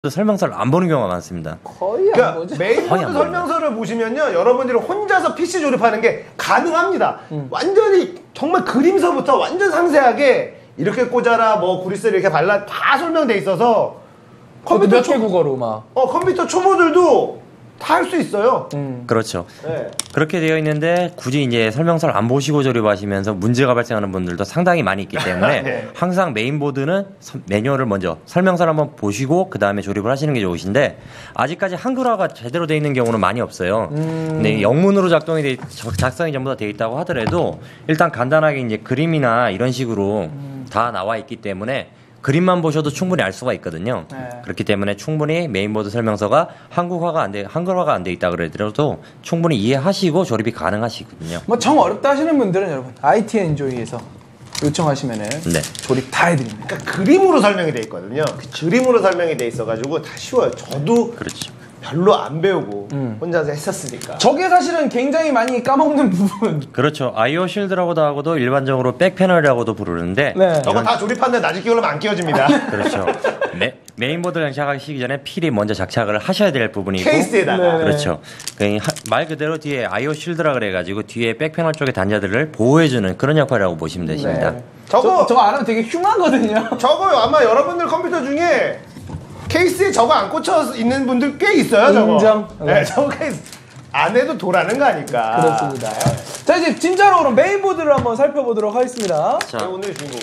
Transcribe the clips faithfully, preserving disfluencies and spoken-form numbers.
설명서를 안 보는 경우가 많습니다. 거의 안 그러니까 보죠. 메인보드 설명서를 보시면요, 여러분들이 혼자서 피씨 조립하는 게 가능합니다. 음. 완전히 정말 그림서부터 완전 상세하게 이렇게 꽂아라, 뭐 구리스를 이렇게 발라 다 설명돼 있어서 컴퓨터 몇 개 국어로 막. 어 컴퓨터 초보들도 다 할 수 있어요. 음. 그렇죠. 네. 그렇게 되어 있는데 굳이 이제 설명서를 안 보시고 조립하시면서 문제가 발생하는 분들도 상당히 많이 있기 때문에 네. 항상 메인보드는 매뉴얼을 먼저 설명서를 한번 보시고 그 다음에 조립을 하시는 게 좋으신데 아직까지 한글화가 제대로 되어 있는 경우는 많이 없어요. 음. 근데 영문으로 작동이 돼, 작성이 전부 다 되어 있다고 하더라도 일단 간단하게 이제 그림이나 이런 식으로 음. 다 나와 있기 때문에 그림만 보셔도 충분히 알 수가 있거든요. 네. 그렇기 때문에 충분히 메인보드 설명서가 한국화가 안 돼, 한글화가 안 돼 있다 그러더라도 충분히 이해하시고 조립이 가능하시거든요. 뭐 정 어렵다 하시는 분들은 여러분 아이티 엔조이에서 요청하시면은 네. 조립 다 해드립니다. 그러니까 그림으로 설명이 돼 있거든요. 그쵸. 그림으로 설명이 돼 있어가지고 다 쉬워요. 저도 그렇죠. 별로 안 배우고 음. 혼자서 했었으니까. 저게 사실은 굉장히 많이 까먹는 부분. 그렇죠. 아이오 쉴드라고도 하고도 일반적으로 백패널이라고도 부르는데 네. 저거 다 조립하는데 나중에 끼우려면 안 끼워집니다. 그렇죠. 메, 메인보드를 장착하시기 전에 필히 먼저 장착을 하셔야 될 부분이고 케이스에다가. 그렇죠. 말 그대로 뒤에 아이오 쉴드라 그래가지고 뒤에 백패널 쪽의 단자들을 보호해주는 그런 역할이라고 보시면 되십니다. 네. 저거 저거 안 하면 되게 흉하거든요. 저거 아마 여러분들 컴퓨터 중에 케이스에 저거 안 꽂혀 있는 분들 꽤 있어요. 저거. 인정. 네, 저거 케이스 안 해도 도라는 거 아닐까. 그렇습니다. 네. 자 이제 진짜로 그럼 메인보드를 한번 살펴보도록 하겠습니다. 자, 네, 오늘 주인공.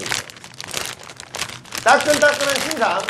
따끈따끈한 신상.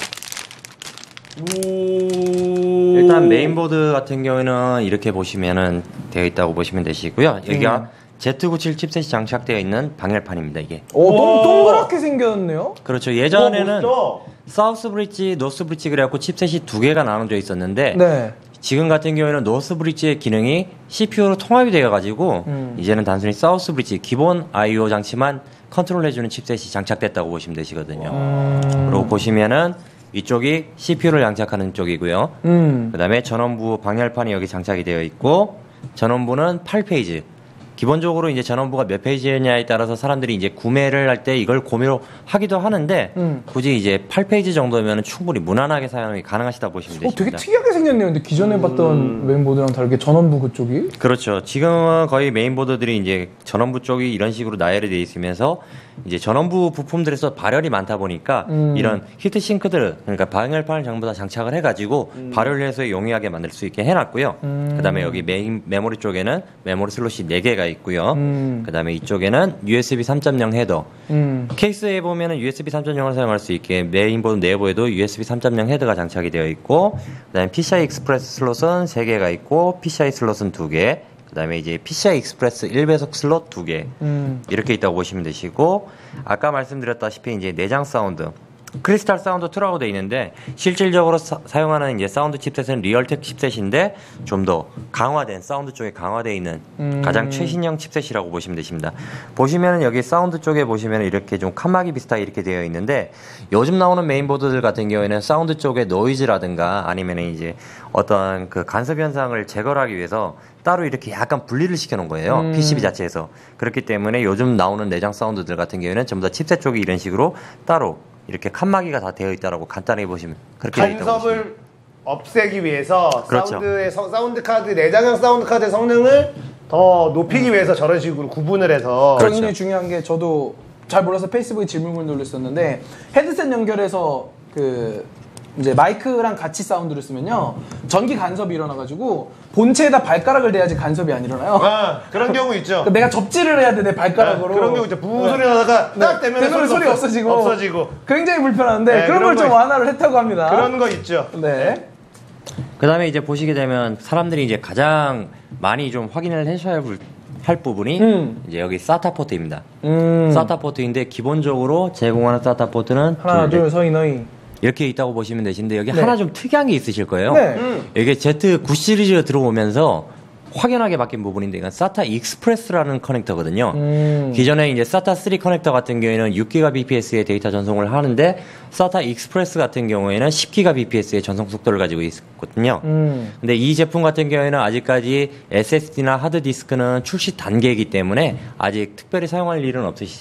오... 일단 메인보드 같은 경우에는 이렇게 보시면은 되어 있다고 보시면 되시고요. 여기가 음. 제트 구십칠 칩셋이 장착되어 있는 방열판입니다. 이게. 오, 동, 동그랗게 생겼네요. 그렇죠. 예전에는 오, 사우스 브릿지, 노스 브릿지 그래갖고 칩셋이 두 개가 나눠져 있었는데 네. 지금 같은 경우에는 노스 브릿지의 기능이 씨피유로 통합이 되어가지고 음. 이제는 단순히 사우스 브릿지 기본 아이오 장치만 컨트롤해주는 칩셋이 장착됐다고 보시면 되시거든요. 음. 그리고 보시면은 이쪽이 씨피유를 장착하는 쪽이고요. 음. 그 다음에 전원부 방열판이 여기 장착이 되어 있고 전원부는 팔 페이지. 기본적으로 이제 전원부가 몇 페이지냐에 따라서 사람들이 이제 구매를 할 때 이걸 고민을 하기도 하는데 음. 굳이 이제 팔 페이지 정도면 충분히 무난하게 사용이 가능하시다 보시면 되십니다. 어, 되게 특이하게 생겼네요. 근데 기존에 음. 봤던 메인보드랑 다르게 전원부 그쪽이? 그렇죠. 지금은 거의 메인보드들이 이제 전원부 쪽이 이런 식으로 나열이 되어 있으면서 이제 전원부 부품들에서 발열이 많다 보니까 음. 이런 히트싱크들 그러니까 방열판을 전부 다 장착을 해가지고 음. 발열 해소에 용이하게 만들 수 있게 해놨고요. 음. 그다음에 여기 메인 메모리 쪽에는 메모리 슬롯이 네 개가 있고요. 음. 그다음에 이쪽에는 유에스비 삼 점 영 헤더. 음. 케이스에 보면은 유에스비 삼 점 영을 사용할 수 있게 메인보드 내부에도 유에스비 삼 점 영 헤더가 장착이 되어 있고 그다음에 피씨아이 익스프레스 슬롯은 세 개가 있고 피씨아이 슬롯은 두 개. 그다음에 이제 피씨아이 익스프레스 일 배속 슬롯 두 개. 음. 이렇게 있다고 보시면 되시고 아까 말씀드렸다시피 이제 내장 사운드 크리스탈 사운드 이라고 되어 있는데 실질적으로 사, 사용하는 이제 사운드 칩셋은 리얼텍 칩셋인데 좀 더 강화된 사운드 쪽에 강화되어 있는 음. 가장 최신형 칩셋이라고 보시면 되십니다. 보시면은 여기 사운드 쪽에 보시면은 이렇게 좀 칸막이 비슷하게 이렇게 되어 있는데 요즘 나오는 메인보드들 같은 경우에는 사운드 쪽에 노이즈라든가 아니면은 이제 어떤 그 간섭 현상을 제거하기 위해서 따로 이렇게 약간 분리를 시켜놓은 거예요. 음. 피씨비 자체에서. 그렇기 때문에 요즘 나오는 내장 사운드들 같은 경우에는 전부 다 칩셋 쪽이 이런 식으로 따로 이렇게 칸막이가 다 되어 있다라고 간단히 보시면 그렇게 간섭을 없애기 위해서 그렇죠. 사운드의 서, 사운드 카드 내장형 사운드 카드의 성능을 더 높이기 음. 위해서 저런 식으로 구분을 해서 그렇죠. 굉장히 중요한 게 저도 잘 몰라서 페이스북에 질문을 올렸었는데 헤드셋 연결해서 그 이제 마이크랑 같이 사운드를 쓰면요 전기 간섭이 일어나가지고 본체에다 발가락을 대야지 간섭이 안 일어나요. 아 그런 경우 있죠. 그러니까 내가 접지를 해야 돼 내 발가락으로. 네, 그런 경우 있죠. 부 소리 나다가 네. 딱 되면 소리, 소리 없어지고 없어지고 굉장히 불편한데 네, 그런 걸 좀 완화를 했다고 합니다. 그런 거 있죠. 네. 그 다음에 이제 보시게 되면 사람들이 이제 가장 많이 좀 확인을 하셔야 할 부분이 음. 이제 여기 사타 포트입니다. 음. 사타 포트인데 기본적으로 제공하는 사타 포트는 하나 둘 서이 너희 이렇게 있다고 보시면 되시는데 여기 네. 하나 좀 특이한 게 있으실 거예요. 네. 음. 이게 제트 구 시리즈가 들어오면서 확연하게 바뀐 부분인데 이건 사타 익스프레스라는 커넥터거든요. 음. 기존에 이제 사타 쓰리 커넥터 같은 경우에는 육 기가비피에스의 데이터 전송을 하는데 사타 익스프레스 같은 경우에는 십 기가비피에스의 전송 속도를 가지고 있거든요. 음. 근데 이 제품 같은 경우에는 아직까지 에스에스디나 하드디스크는 출시 단계이기 때문에 아직 특별히 사용할 일은 없으시지만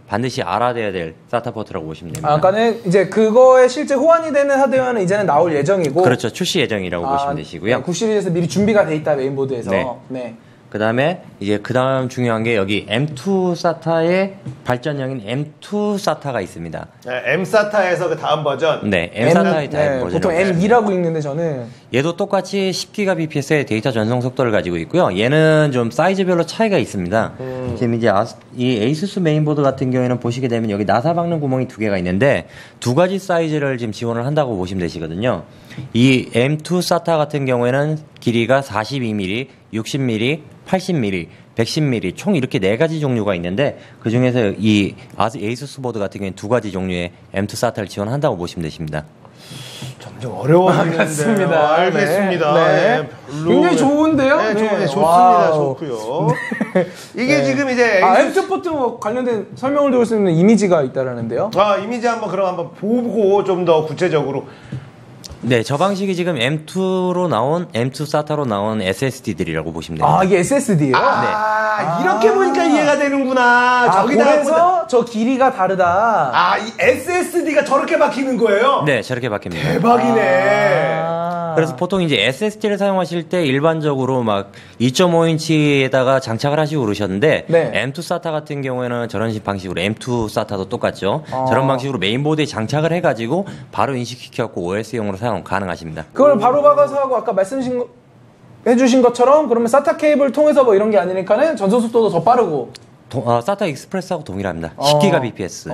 반드시 알아둬야 될 사타 포트라고 보시면 됩니다. 아, 아까는 이제 그거에 실제 호환이 되는 하드웨어는 이제는 나올 예정이고. 그렇죠. 출시 예정이라고 아, 보시면 되시고요. 네, 구 시리즈에서 미리 준비가 돼 있다 메인보드에서. 네. 네. 그 다음에 이제 그 다음 중요한 게 여기 엠 투 사타의 발전형인 엠 투 사타가 있습니다. 네, M 사타에서 그 다음 버전. 네, M 사타의 다음 네, 버전. 보통 엠 이라고 읽는데 저는. 얘도 똑같이 십 기가비피에스의 데이터 전송 속도를 가지고 있고요. 얘는 좀 사이즈별로 차이가 있습니다. 음. 지금 이제 아스, 이 에이수스 메인보드 같은 경우에는 보시게 되면 여기 나사 박는 구멍이 두 개가 있는데 두 가지 사이즈를 지금 지원을 한다고 보시면 되시거든요. 이 엠 투 사타 같은 경우에는 길이가 사십이 밀리미터, 육십 밀리미터, 팔십 밀리미터, 백십 밀리미터 총 이렇게 네 가지 종류가 있는데 그 중에서 이 아스 에이수스 보드 같은 경우에는 두 가지 종류의 엠 투 사타를 지원한다고 보시면 되십니다. 점점 어려워지는데요. 맞습니다. 알겠습니다. 네. 네, 별로- 굉장히 좋은데요? 네, 네. 좋- 네, 좋습니다. 와우. 좋고요. 이게 네. 지금 이제 아, 에이수스- 엠투포트 뭐 관련된 설명을 드릴 수 있는 이미지가 있다라는데요. 아, 이미지 한번 그럼 한번 보고 좀 더 구체적으로. 네, 저 방식이 지금 엠 투로 나온 엠 투 사타로 나온 에스에스디들이라고 보시면 됩니다. 아, 이게 에스에스디예요? 아, 이렇게 보니까 이해가 되는구나. 아, 저기다가 꽂아- 그래서 저 길이가 다르다. 아, 이 에스에스디가 저렇게 박히는 거예요? 네, 저렇게 바뀝니다. 대박이네. 아. 그래서 보통 이제 에스에스디를 사용하실 때 일반적으로 막 이 점 오 인치에다가 장착을 하시고 그러셨는데 네. 엠 투 사타 같은 경우에는 저런 식 방식으로 엠 투 사타도 똑같죠. 어. 저런 방식으로 메인보드에 장착을 해가지고 바로 인식시켜갖고 오에스용으로 사용 가능하십니다. 그걸 바로 박아서 하고 아까 말씀하신 거, 해주신 것처럼 그러면 사타 케이블 통해서 뭐 이런 게 아니니까는 전송 속도도 더 빠르고. 도, 어, 사타 익스프레스하고 동일합니다. 십 기가비피에스.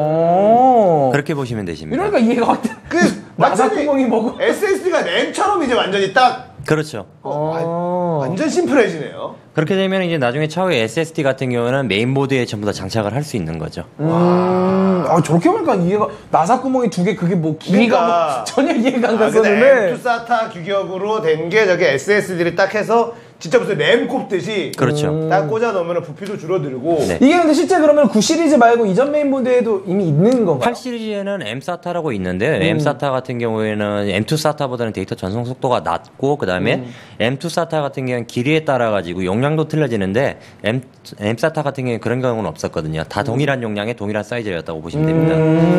어. 그렇게 보시면 되십니다. 이러니까 이해가 확 돼. 그, 나사 완전히 구멍이 뭐고. 에스에스디가 램처럼 이제 완전히 딱, 그렇죠. 어. 완, 완전 심플해지네요. 그렇게 되면 이제 나중에 차후에 에스에스디 같은 경우는 메인보드에 전부 다 장착을 할 수 있는 거죠. 음, 아, 저렇게 보니까 이해가, 나사 구멍이 두 개 그게 뭐 길이가 그러니까. 뭐 전혀 이해가 안 아, 근데 갔었는데. 엠 투 사타 규격으로 된 게 저기 에스에스디를 딱 해서 진짜 무슨 램 꼽듯이 그렇죠. 딱 꽂아 넣으면 부피도 줄어들고 네. 이게 근데 실제 그러면 구 시리즈 말고 이전 메인보드에도 이미 있는 건가요? 팔 시리즈에는 M 사타라고 있는데 M 사타 같은 경우에는 엠 투 사타보다는 데이터 전송 속도가 낮고 그 다음에 엠 투 사타 같은 경우는 길이에 따라 가지고 용량도 틀려지는데 M, M 사타 같은 경우는 그런 경우는 없었거든요. 다 동일한 용량의 동일한 사이즈였다고 보시면 됩니다.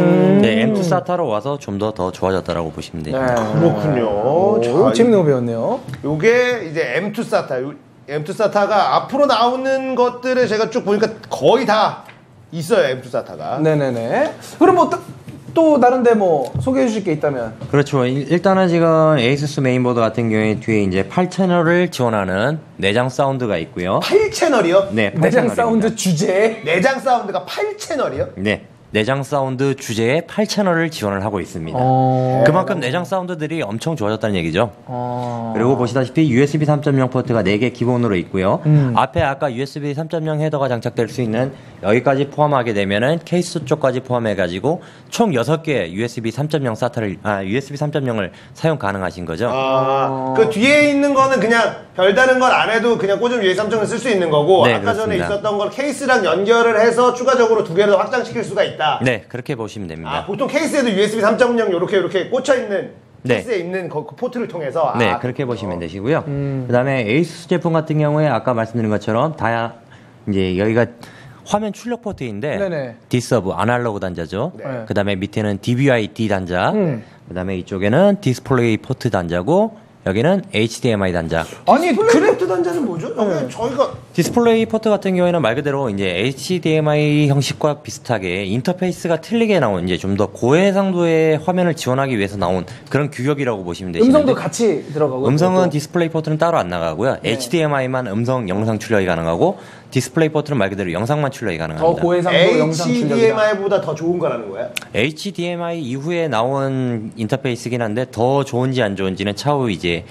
네, 엠 투 사타로 와서 좀 더 더 좋아졌다라고 보시면 돼요. 그렇군요. 오, 자, 재밌는 거 배웠네요. 요게 이제 엠 투 사타. 요- 엠 투 사타가 앞으로 나오는 것들을 제가 쭉 보니까 거의 다 있어요. 엠 투 사타가. 네네네. 그럼 뭐 또 다른데 뭐 소개해 주실 게 있다면? 그렇죠. 일- 일단은 지금 에이수스 메인보드 같은 경우에 뒤에 이제 팔 채널을 지원하는 내장 사운드가 있고요. 팔 채널이요? 네, 팔 내장 채널입니다. 사운드 주제. 내장 사운드가 팔 채널이요? 네. 내장 사운드 주제에 팔 채널을 지원을 하고 있습니다. 어. 그만큼 내장 사운드들이 엄청 좋아졌다는 얘기죠. 어. 그리고 보시다시피 유에스비 삼 점 영 포트가 네 개 기본으로 있고요. 음. 앞에 아까 유에스비 삼 점 영 헤더가 장착될 수 있는 여기까지 포함하게 되면은 케이스 쪽까지 포함해가지고 총 여섯 개 유에스비 삼 점 영 사타를, 아, 유에스비 삼 점 영을 사용 가능하신 거죠. 아, 그 뒤에 있는 거는 그냥 별다른 걸 안 해도 그냥 꽂으면 유에스비 삼 점 영을 쓸 수 있는 거고 네, 아까 전에 그렇습니다. 있었던 걸 케이스랑 연결을 해서 추가적으로 두 개를 더 확장시킬 수가 있다. 네, 그렇게 보시면 됩니다. 아, 보통 케이스에도 유에스비 삼 점 영 이렇게 이렇게 꽂혀 있는 네. 케이스에 있는 그, 그 포트를 통해서 네, 아, 그렇게 그렇군요. 보시면 되시고요. 그다음에 에이수스 제품 같은 경우에 아까 말씀드린 것처럼 다 이제 여기가 화면 출력 포트인데 네네. 디서브 아날로그 단자죠. 네. 그다음에 밑에는 디비아이-D 단자. 음. 그다음에 이쪽에는 디스플레이 포트 단자고 여기는 에이치디엠아이 단자. 아니 플레이 그래 포트 단자는 뭐죠? 저게 저희가 디스플레이 포트 같은 경우에는 말 그대로 이제 에이치디엠아이 형식과 비슷하게 인터페이스가 틀리게 나온 이제 좀 더 고해상도의 화면을 지원하기 위해서 나온 그런 규격이라고 보시면 되시는데 음성도 같이 들어가고. 음성은 그것도. 디스플레이 포트는 따로 안 나가고요. 네. 에이치디엠아이만 음성, 영상 출력이 가능하고 디스플레이 포트는 말 그대로 영상만 출력이 더 가능합니다. 고해상도 영상 출력이다. 에이치디엠아이보다 더 좋은 거라는 거예요? 에이치디엠아이 이후에 나온 인터페이스긴 한데 더 좋은지 안 좋은지는 차후 이제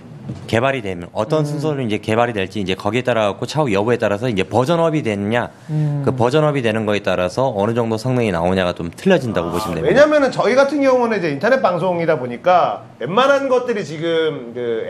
개발이 되면 어떤 음. 순서로 이제 개발이 될지 이제 거기에 따라 갖고 차후 여부에 따라서 이제 버전업이 되느냐 음. 그 버전업이 되는 거에 따라서 어느 정도 성능이 나오냐가 좀 틀려진다고 보시면 됩니다. 왜냐면은 저희 같은 경우는 이제 인터넷 방송이다 보니까 웬만한 것들이 지금 그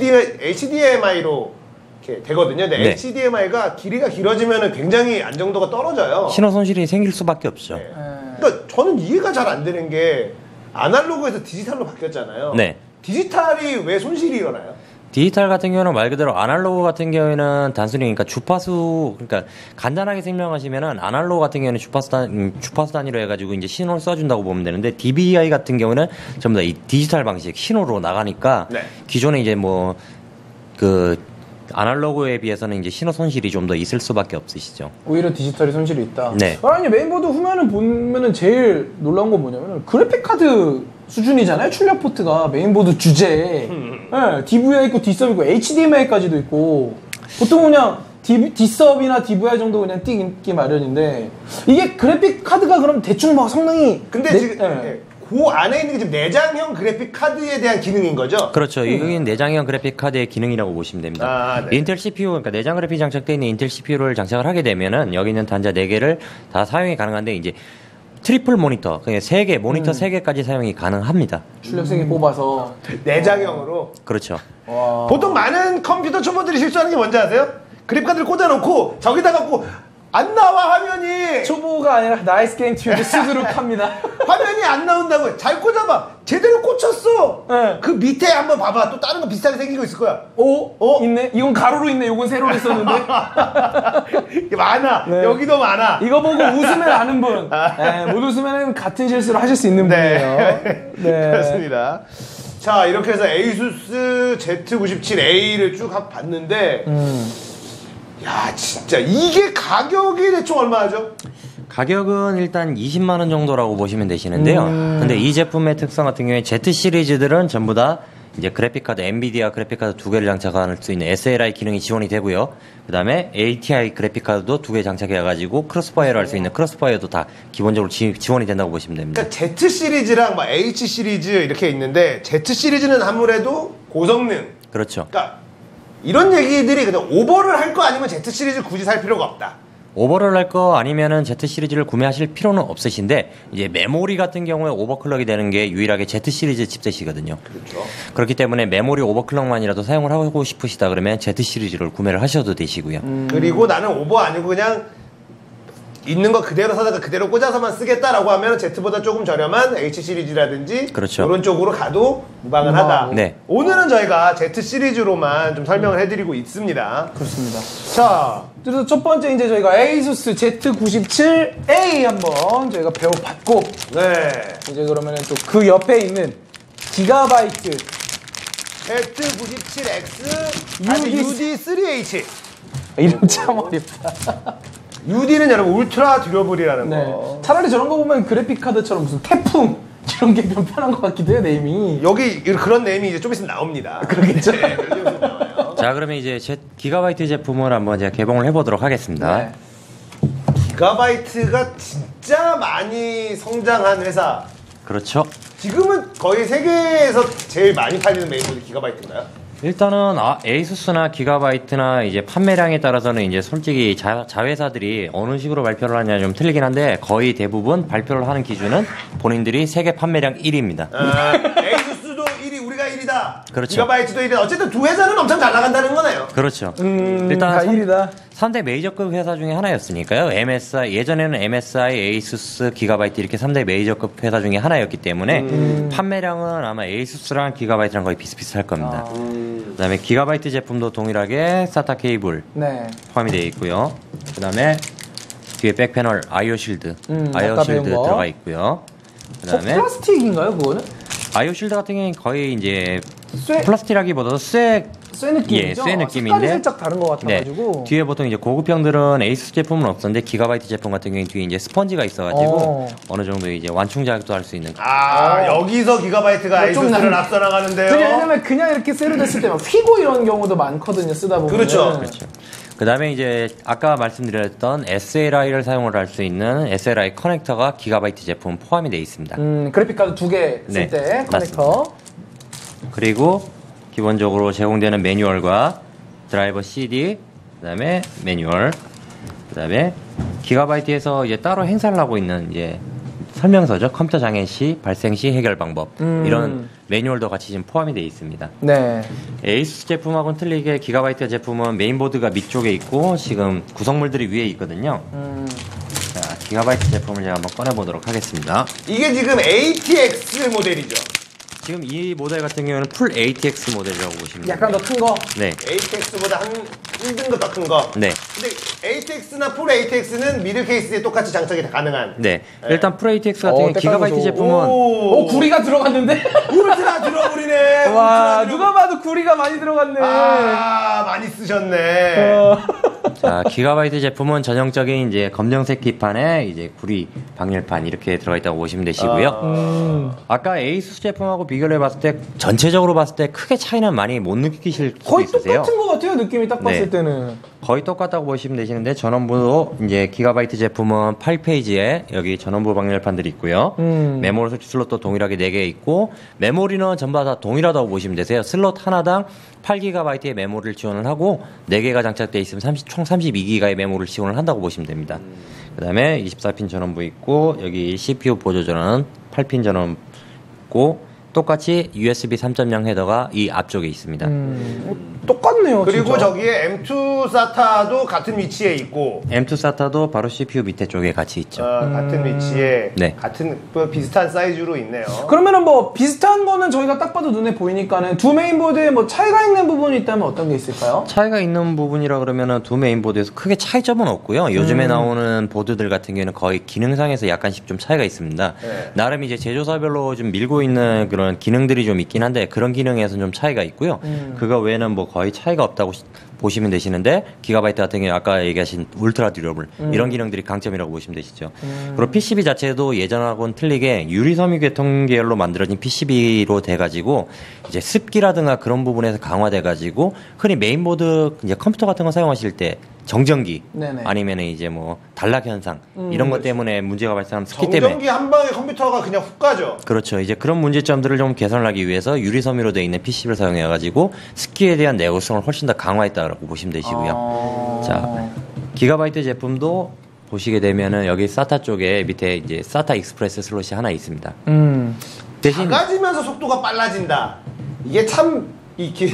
에이치디엠아이로 이렇게 되거든요. 근데 네. 에이치디엠아이가 길이가 길어지면은 굉장히 안정도가 떨어져요. 신호 손실이 생길 수밖에 없죠. 네. 그러니까 저는 이해가 잘 안 되는 게 아날로그에서 디지털로 바뀌었잖아요. 네. 디지털이 왜 손실이 일어나요? 디지털 같은 경우는 말 그대로 아날로그 같은 경우에는 단순히 그러니까 주파수 그러니까 간단하게 설명하시면은 아날로그 같은 경우는 주파수 단 음, 주파수 단위로 해가지고 이제 신호를 써준다고 보면 되는데 디비아이 같은 경우는 전부 다 이 디지털 방식 신호로 나가니까 네. 기존에 이제 뭐 그 아날로그에 비해서는 이제 신호 손실이 좀 더 있을 수밖에 없으시죠. 오히려 디지털이 손실이 있다. 네. 아니 메인보드 후면을 보면은 제일 놀라운 건 뭐냐면은 그래픽 카드 수준이잖아요. 출력 포트가 메인보드 주제에 네, 디브이아이 있고 디서브 있고 에이치디엠아이까지도 있고 보통 그냥 디서브나 디브이아이 정도 그냥 띄기 마련인데 이게 그래픽 카드가 그럼 대충 막 성능이 근데 내- 지금 네. 예, 그 안에 있는 게 지금 내장형 그래픽 카드에 대한 기능인 거죠? 그렇죠. 이게 내장형 그래픽 카드의 기능이라고 보시면 됩니다. 아, 네. 인텔 씨피유, 그러니까 내장 그래픽 장착되어 있는 인텔 씨피유를 장착을 하게 되면은 여기 있는 단자 네 개를 다 사용이 가능한데 이제 트리플 모니터, 그러니까 세 개, 모니터 세 개까지 사용이 가능합니다. 출력 세 개 뽑아서 내장형으로. 그렇죠. 와. 보통 많은 컴퓨터 초보들이 실수하는 게 뭔지 아세요? 그래픽 카드를 꽂아놓고 저기다 갖고 안 나와 화면이. 초보가 아니라 나이스 게임 튜브 수두룩합니다. 화면이 안 나온다고. 잘 꽂아봐. 제대로 꽂혔어. 네. 그 밑에 한번 봐봐. 또 다른 거 비슷하게 생긴 거 있을 거야. 오, 어? 있네. 이건 가로로 있네. 이건 세로로 있었는데. 이게 많아. 네. 여기도 많아. 이거 보고 웃으면 아는 분. 네, 못 웃으면 같은 실수를 하실 수 있는 분이에요. 네. 네. 그렇습니다. 자, 이렇게 해서 에이수스 지 구십칠 에이를 쭉 한- 봤는데, 음. 야, 진짜 이게 가격이 대충 얼마죠? 가격은 일단 이십만 원 정도라고 보시면 되시는데요. 음. 근데 이 제품의 특성 같은 경우에 Z 시리즈들은 전부 다 이제 그래픽카드, 엔비디아 그래픽카드 두 개를 장착할 수 있는 에스엘아이 기능이 지원이 되고요. 그 다음에 에이티아이 그래픽카드도 두 개 장착해가지고 크로스파이어를 할 수 있는 크로스파이어도 다 기본적으로 지, 지원이 된다고 보시면 됩니다. 그러니까 Z 시리즈랑 막 H 시리즈 이렇게 있는데, Z 시리즈는 아무래도 고성능. 그렇죠. 그러니까 이런 얘기들이 그냥 오버를 할 거 아니면 Z 시리즈 굳이 살 필요가 없다. 오버를 할 거 아니면은 Z 시리즈를 구매하실 필요는 없으신데 이제 메모리 같은 경우에 오버클럭이 되는 게 유일하게 Z 시리즈 칩셋이거든요. 그렇죠. 그렇기 때문에 메모리 오버클럭만이라도 사용을 하고 싶으시다 그러면 Z 시리즈를 구매를 하셔도 되시고요. 그리고 나는 오버 아니고 그냥 있는 거 그대로 사다가 그대로 꽂아서만 쓰겠다라고 하면 Z보다 조금 저렴한 H 시리즈라든지 그렇죠. 이런 쪽으로 가도 무방은 무방. 하다. 네. 오늘은 저희가 Z 시리즈로만 좀 설명을 해드리고 있습니다. 그렇습니다. 자, 그래서 첫 번째 이제 저희가 에이수스 지 구십칠 에이 한번 저희가 배워봤고, 네. 이제 그러면은 또 그 옆에 있는 기가바이트 지 구십칠 엑스 유디 유디 쓰리 에이치. 이름 참 어렵다. 유디는 여러분 울트라 듀러블이라는 네. 거. 차라리 저런 거 보면 그래픽 카드처럼 무슨 태풍 이런 게 편한 것 같기도 해요, 네이밍이. 여기 그런 네임이 이제 좀 있으면 나옵니다. 그러겠죠. 네, 그런 좀 나와요. 자, 그러면 이제 제 기가바이트 제품을 한번 제가 개봉을 해보도록 하겠습니다. 네. 기가바이트가 진짜 많이 성장한 회사. 그렇죠. 지금은 거의 세계에서 제일 많이 팔리는 메인보드 기가바이트인가요? 일단은 아, 에이수스나 기가바이트나 이제 판매량에 따라서는 이제 솔직히 자, 자회사들이 어느 식으로 발표를 하냐 좀 틀리긴 한데 거의 대부분 발표를 하는 기준은 본인들이 세계 판매량 일 위입니다. 아, 에이수스도 일 위, 우리가 일 위다. 그렇죠. 기가바이트도 일 위다. 어쨌든 두 회사는 엄청 잘 나간다는 거네요. 그렇죠. 음, 일단 다 삼- 일이다. 삼 대 메이저급 회사 중에 하나였으니까요. 엠에스아이, 예전에는 엠에스아이, 에이수스, 기가바이트 이렇게 삼 대 메이저급 회사 중에 하나였기 때문에 음. 판매량은 아마 에이수스랑 기가바이트랑 거의 비슷비슷할 겁니다. 아. 그 다음에 기가바이트 제품도 동일하게 사타 케이블 네. 포함이 되어 있고요. 그 다음에 뒤에 백패널 아이오 실드, 음, 아이오 아까 실드 배운 거. 들어가 있고요. 그 어, 다음에 플라스틱인가요, 그거는? 아이오 실드 같은 경우는 거의 이제 쇠, 플라스틱이라기보다도 쇠 쇠 느낌이죠? 예, 쇠 색깔이 느낌인데 살짝 다른 것 네. 같아가지고. 뒤에 보통 이제 고급형들은 에이수스 제품은 없었는데 기가바이트 제품 같은 경우는 뒤에 이제 스펀지가 있어가지고 어. 어느 정도 이제 완충 자극도 할 수 있는. 아, 어. 여기서 기가바이트가 어, 좀 에이수스를 난- 앞서 나가는데요. 그게 왜냐면 그냥 이렇게 쇠로 됐을 때 막 휘고 이런 경우도 많거든요, 쓰다 보면. 그렇죠. 그렇죠. 그 다음에 이제 아까 말씀드렸던 에스엘아이를 사용을 할 수 있는 에스엘아이 커넥터가 기가바이트 제품 포함이 되어 있습니다. 음, 그래픽카드 두 개 쓸 네, 때 커넥터. 그리고 기본적으로 제공되는 매뉴얼과 드라이버 씨디, 그 다음에 매뉴얼, 그 다음에 기가바이트에서 이제 따로 행사를 하고 있는 이제 설명서죠. 컴퓨터 장애 시, 발생 시 해결 방법. 음. 이런 매뉴얼도 같이 지금 포함이 되어 있습니다. 네. 에이수스 제품하고는 틀리게 기가바이트 제품은 메인보드가 밑쪽에 있고 지금 구성물들이 위에 있거든요. 음, 자, 기가바이트 제품을 제가 한번 꺼내보도록 하겠습니다. 이게 지금 에이티엑스 모델이죠. 지금 이 모델 같은 경우는 풀 에이티엑스 모델이라고 보시면 약간 더 큰 거. 네. 에이티엑스보다 한 일 등급 더 큰 거. 네. 근데 에이티엑스나 풀 에이티엑스는 미들 케이스에 똑같이 장착이 가능한. 네. 일단 풀 에이티엑스 같은 어, 경우 기가바이트 때깔도 제품은 오, 구리가 들어갔는데? 울트라 들어버리네. 와, 울트라 누가 봐도 구리가 많이 들어갔네. 아, 많이 쓰셨네. 어. 자, 기가바이트 제품은 전형적인 이제 검정색 기판에 이제 구리 방열판 이렇게 들어가 있다고 보시면 되시고요. 아. 음. 아까 에이수스 제품하고 비교를 해봤을 때 전체적으로 봤을 때 크게 차이는 많이 못 느끼실 수 거의 있으세요. 똑같은 것 같아요, 느낌이 딱 봤을 네. 때는. 거의 똑같다고 보시면 되시는데 전원부도 이제 기가바이트 제품은 팔 페이지에 여기 전원부 방열판들이 있고요. 음. 메모리 설치 슬롯도 동일하게 네 개 있고 메모리는 전부 다 동일하다고 보시면 되세요. 슬롯 하나당 팔 기가바이트의 메모리를 지원을 하고 네 개가 장착되어 있으면 삼십, 총 삼십이 기가의 메모리를 지원을 한다고 보시면 됩니다. 음. 그 다음에 이십사 핀 전원부 있고 여기 씨피유 보조 전원은 팔 핀 전원 있고 똑같이 유에스비 삼 점 영 헤더가 이 앞쪽에 있습니다. 음. 어, 똑같네요, 그리고 진짜. 저기에 엠 투 사타도 같은 위치에 있고. 엠 투 사타도 바로 씨피유 밑에 쪽에 같이 있죠. 어, 같은 위치에 네. 같은 뭐 비슷한 사이즈로 있네요. 그러면은 뭐 비슷한 거는 저희가 딱 봐도 눈에 보이니까는 두 메인보드에 뭐 차이가 있는 부분이 있다면 어떤 게 있을까요? 차이가 있는 부분이라 그러면은 두 메인보드에서 크게 차이점은 없고요. 요즘에 나오는 보드들 같은 경우에는 거의 기능상에서 약간씩 좀 차이가 있습니다. 네. 나름 이제 제조사별로 좀 밀고 있는 그런 기능들이 좀 있긴 한데 그런 기능에서는 좀 차이가 있고요. 그거 외에는 뭐 거의 차이가 없다고 시- 보시면 되시는데 기가바이트 같은 경우 아까 얘기하신 울트라 듀러블 이런 기능들이 강점이라고 보시면 되시죠. 그리고 피시비 자체도 예전하고는 틀리게 유리섬유 계통 계열로 만들어진 피시비로 돼가지고 이제 습기라든가 그런 부분에서 강화돼가지고 흔히 메인보드 이제 컴퓨터 같은 거 사용하실 때 정전기 네네. 아니면 이제 뭐 단락 현상 이런 것 때문에 문제가 발생하면 습기 때문에 정전기 한 방에 컴퓨터가 그냥 훅 가죠. 그렇죠. 이제 그런 문제점들을 좀 개선을 하기 위해서 유리섬유로 되어 있는 피시비를 사용해가지고 습기에 대한 내구성을 훨씬 더 강화했다고 보시면 되시고요. 어... 자, 기가바이트 제품도 보시게 되면은 여기 사타 쪽에 밑에 이제 사타 익스프레스 슬롯이 하나 있습니다. 음. 대신 작아지면서 속도가 빨라진다. 이게 참 이게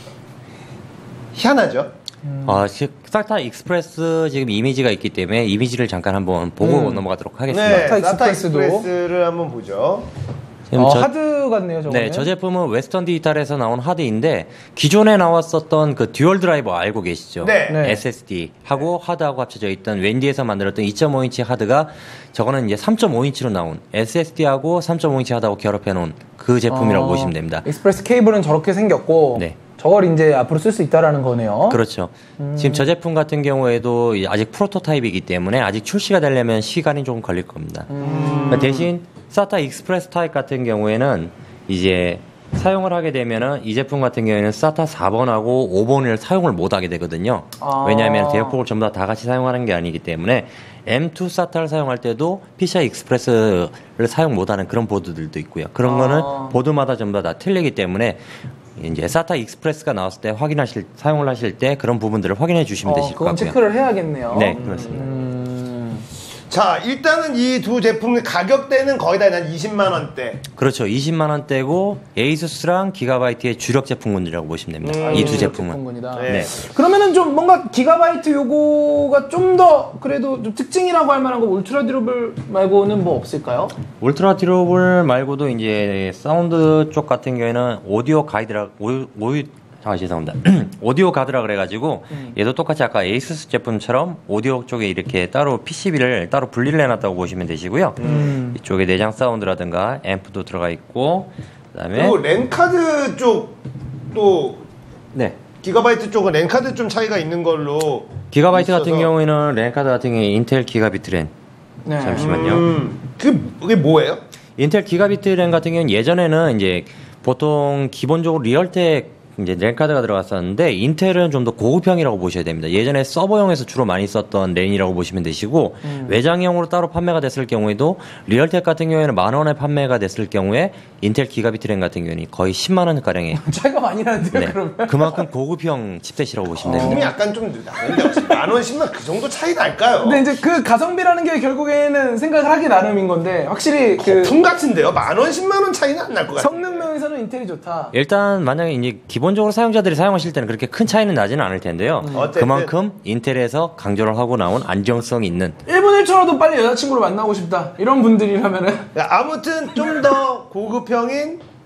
희한하죠. 어, 즉, 사타 익스프레스 지금 이미지가 있기 때문에 이미지를 잠깐 한번 보고 음. 넘어가도록 하겠습니다. 네, 사타 사타 익스프레스도. 익스프레스를 한번 보죠. 지금 어, 저- 하드 같네요, 저거. 네, 저 제품은 웨스턴 디지털에서 나온 하드인데 기존에 나왔었던 그 듀얼 드라이버 알고 계시죠? 네. 네. 에스에스디하고 하드하고 합쳐져 있던 웬디에서 만들었던 이 점 오 인치 하드가 저거는 이제 삼 점 오 인치로 나온 에스에스디하고 삼 점 오 인치 하드하고 결합해 놓은 그 제품이라고 어, 보시면 됩니다. 익스프레스 케이블은 저렇게 생겼고 네. 저걸 이제 앞으로 쓸 수 있다라는 거네요. 그렇죠. 지금 저 제품 같은 경우에도 아직 프로토타입이기 때문에 아직 출시가 되려면 시간이 조금 걸릴 겁니다. 그러니까 대신 사타 익스프레스 타입 같은 경우에는 이제 사용을 하게 되면은 이 제품 같은 경우에는 사타 사 번하고 오 번을 사용을 못 하게 되거든요. 아. 왜냐하면 대역폭을 전부 다 다 같이 사용하는 게 아니기 때문에 엠 투 사타를 사용할 때도 피시아이 익스프레스를 사용 못하는 그런 보드들도 있고요. 그런 아. 거는 보드마다 전부 다 틀리기 때문에 이제 사타 익스프레스가 나왔을 때 확인하실 사용을 하실 때 그런 부분들을 확인해 주시면 어, 되실 것 그건 같고요. 체크를 해야겠네요. 네, 그렇습니다. 음. 자, 일단은 이 두 제품의 가격대는 거의 다 한 이십만 원대. 그렇죠. 이십만 원대고 에이수스랑 기가바이트의 주력 제품군이라고 보시면 됩니다. 음, 이 두 주력 제품은. 제품군이다. 네. 네. 그러면은 좀 뭔가 기가바이트 요거가 좀 더 그래도 좀 특징이라고 할 만한 거 울트라 드롭을 말고는 뭐 없을까요? 울트라 디로블 말고도 이제 사운드 쪽 같은 경우에는 오디오 가이드라 오, 오, 아 죄송합니다. 오디오 가드라 그래가지고 얘도 똑같이 아까 에이수스 제품처럼 오디오 쪽에 이렇게 따로 피시비를 따로 분리를 해놨다고 보시면 되시고요. 음. 이쪽에 내장 사운드라든가 앰프도 들어가 있고 그다음에 그리고 랜카드 쪽도 네. 기가바이트 쪽은 랜카드 좀 차이가 있는 걸로 기가바이트 있어서. 같은 경우에는 랜카드 같은 경우에 인텔 기가비트 랜 네. 잠시만요. 음, 그게, 그게 뭐예요? 인텔 기가비트 랜 같은 경우는 예전에는 이제 보통 기본적으로 리얼텍 이제 랜카드가 들어갔었는데 인텔은 좀 더 고급형이라고 보셔야 됩니다. 예전에 서버용에서 주로 많이 썼던 랜이라고 보시면 되시고 음. 외장형으로 따로 판매가 됐을 경우에도 리얼텍 같은 경우에는 만 원에 판매가 됐을 경우에 인텔 기가비트 랜 같은 경우는 거의 십만 원 가량에 차이가 많이 나는데요, 네. 그러면? 그만큼 고급형 칩셋이라고 보시면 됩니다. 지금이 약간 좀 나는데 만원, 십만 그 정도 차이 날까요? 근데 이제 그 가성비라는 게 결국에는 생각을 하기 나름인 건데 확실히 그 거품 같은데요? 만원, 십만 원 차이는 안 날 것 같아요. 성능면에서는 인텔이 좋다. 일단 만약에 이제 기본적으로 사용자들이 사용하실 때는 그렇게 큰 차이는 나지는 않을 텐데요. 어쨌든. 그만큼 인텔에서 강조를 하고 나온 안정성 있는 일 분 일 초라도 빨리 여자친구를 만나고 싶다. 이런 분들이라면은 아무튼 좀 더 고급형인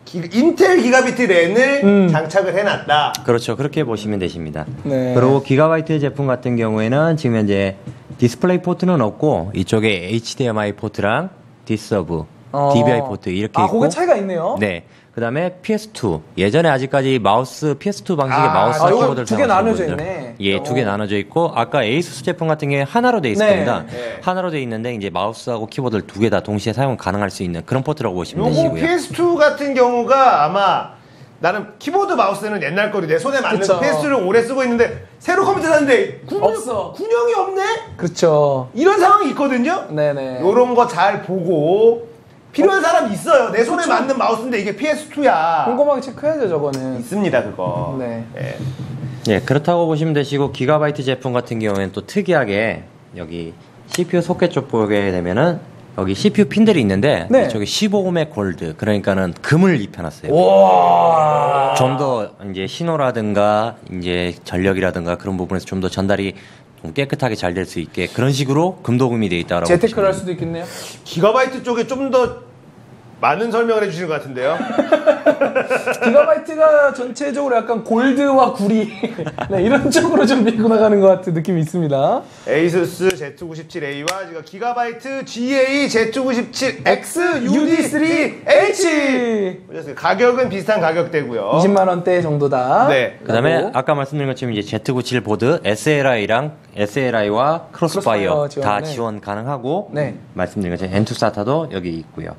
기- 인텔 기가비트 랜을 음. 장착을 해놨다. 그렇죠. 그렇게 보시면 되십니다. 네. 그리고 기가바이트 제품 같은 경우에는 지금 현재 디스플레이 포트는 없고 이쪽에 에이치디엠아이 포트랑 디서브, 어. 디비아이 포트 이렇게 아, 있고 그거 차이가 있네요. 네. 그다음에 피에스투. 예전에 아직까지 마우스 피에스투 방식의 아, 마우스 아, 이거 키보드를 두개 사용하시는 나눠져 분들. 있네. 예, 두 개 어. 나눠져 있고 아까 에이수스 제품 같은 경우에 하나로 돼 있을 네. 겁니다. 네. 하나로 돼 있는데 이제 마우스하고 키보드를 두 개 다 동시에 사용 가능할 수 있는 그런 포트라고 보시면 요거 되시고요. 피에스투 같은 경우가 아마 나는 키보드 마우스는 옛날 거리 내 손에 맞는 그쵸. 피에스투를 오래 쓰고 있는데 새로 컴퓨터 샀는데 군용, 없어. 군용이 없네? 그렇죠. 이런 상황이 있거든요. 네네. 요런 거 잘 보고 필요한 사람 있어요. 내 손에 그쵸. 맞는 마우스인데 이게 피에스투야. 꼼꼼하게 체크해야죠, 저거는. 있습니다 그거. 네. 예. 예, 그렇다고 보시면 되시고 기가바이트 제품 같은 경우에는 또 특이하게 여기 씨피유 소켓 쪽 보게 되면은 여기 씨피유 핀들이 있는데 네. 저기 십오 옴의 골드 그러니까는 금을 입혀놨어요. 와. 좀 더 이제 신호라든가 이제 전력이라든가 그런 부분에서 좀 더 전달이 좀 깨끗하게 잘 될 수 있게 그런 식으로 금도금이 돼 있다라고. 재테크를 할 보시면 수도 있겠네요. 기가바이트 쪽에 좀 더 많은 설명을 해주시는 것 같은데요. 기가바이트가 전체적으로 약간 골드와 구리 네, 이런 쪽으로 좀 밀고 나가는 것 같은 느낌이 있습니다. 에이수스 지 구십칠 에이와 지금 기가바이트 지에이 지 구십칠 엑스 유디 쓰리 에이치 가격은 비슷한 가격대고요. 이십만 원대 정도다. 네. 그다음에 라고. 아까 말씀드린 것처럼 이제 지 구십칠 보드 에스엘아이랑 에스엘아이와 크로스파이어 크로스파이어 다 지원하네. 지원 가능하고 네. 말씀드린 것처럼 엔투사타도 여기 있고요.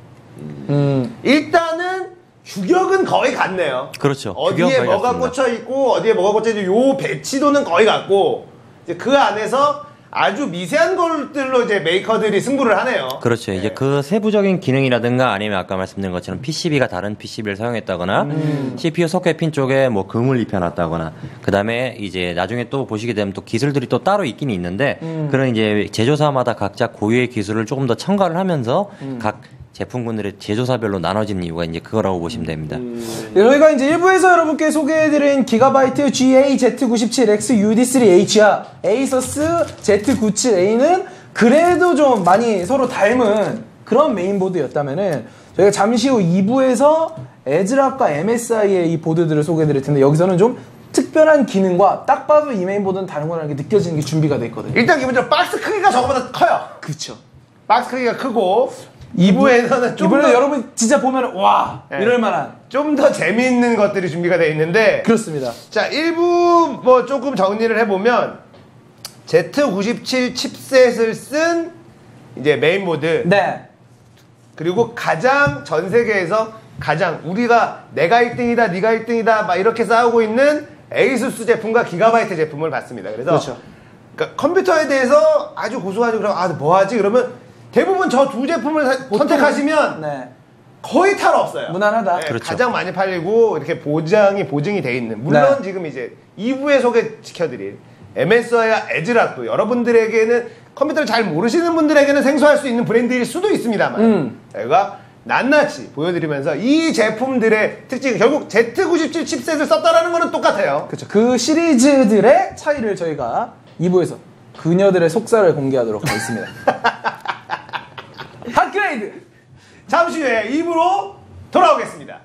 음. 일단은 규격은 거의 같네요. 그렇죠. 어디에 규격은 거의 뭐가 같습니다. 꽂혀 있고 어디에 뭐가 꽂혀 있고 요 배치도는 거의 같고 이제 그 안에서 아주 미세한 것들로 이제 메이커들이 승부를 하네요. 그렇죠. 이제 그 세부적인 기능이라든가 아니면 아까 말씀드린 것처럼 피시비가 다른 피시비를 사용했다거나 음. 씨피유 소켓 핀 쪽에 뭐 금을 입혀놨다거나 그 다음에 이제 나중에 또 보시게 되면 또 기술들이 또 따로 있긴 있는데 음. 그런 이제 제조사마다 각자 고유의 기술을 조금 더 첨가를 하면서 음. 각 제품군들의 제조사별로 나눠지는 이유가 이제 그거라고 보시면 됩니다. 네, 저희가 이제 일부에서 여러분께 소개해드린 기가바이트 지에이 지 구십칠 엑스 유디 쓰리 에이치와 에이서스 지 구십칠 에이는 그래도 좀 많이 서로 닮은 그런 메인보드였다면은 저희가 잠시 후 이 부에서 에즈락과 엠에스아이의 이 보드들을 소개해드릴 텐데 여기서는 좀 특별한 기능과 딱 봐도 이 메인보드는 다른 거라는 게 느껴지는 게 준비가 돼 있거든요. 일단 기본적으로 박스 크기가 저거보다 커요. 그쵸. 박스 크기가 크고 이 부에서는 좀 이번에 더 여러분 진짜 보면 와 네. 이럴 만한 좀 더 재미있는 것들이 준비가 되어 있는데 그렇습니다. 자 일부 뭐 조금 정리를 해보면 지 구십칠 칩셋을 쓴 이제 메인보드 네. 그리고 가장 전 세계에서 가장 우리가 내가 일 등이다 네가 일 등이다 막 이렇게 싸우고 있는 에이수스 제품과 기가바이트 제품을 봤습니다. 그래서 그렇죠. 그러니까 컴퓨터에 대해서 아주 고소하죠. 그럼 아 뭐하지 그러면 대부분 저 두 제품을 사- 선택하시면 네. 거의 탈 없어요. 무난하다. 네, 그렇죠. 가장 많이 팔리고 이렇게 보장이 보증이 돼 있는. 물론 네. 지금 이제 이 부에 소개시켜드릴 엠에스아이와 에즈락도 여러분들에게는 컴퓨터를 잘 모르시는 분들에게는 생소할 수 있는 브랜드일 수도 있습니다만 음. 저희가 낱낱이 보여드리면서 이 제품들의 특징 결국 지 구십칠 칩셋을 썼다라는 거는 똑같아요. 그렇죠. 그 시리즈들의 차이를 저희가 이 부에서 그녀들의 속살을 공개하도록 하겠습니다. 핫그레이드! 잠시 후에 이 부로 돌아오겠습니다.